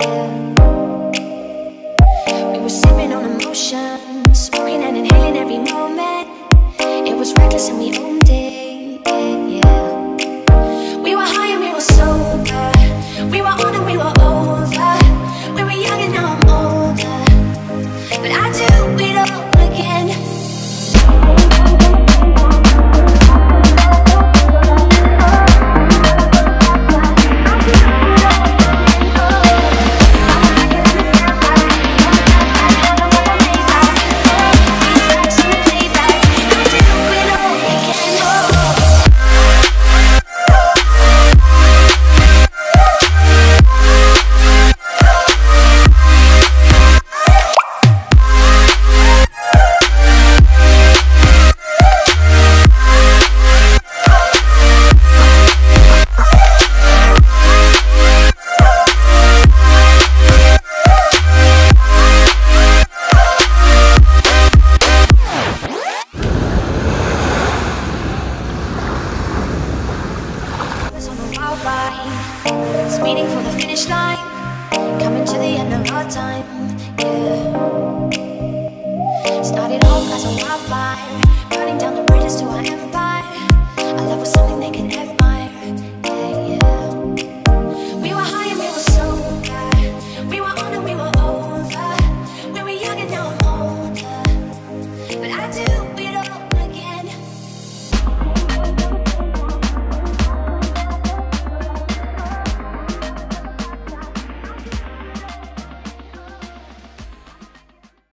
We were sipping on emotion, smoking and inhaling every moment. It was reckless and we owned it, yeah. We were high and we were sober. We were on and we were over. We were young and now I'm older, but I do it all again. Speeding for the finish line, coming to the end of our time, yeah. Started off as a wildfire, burning down the bridges to our empire. Our love was something they could never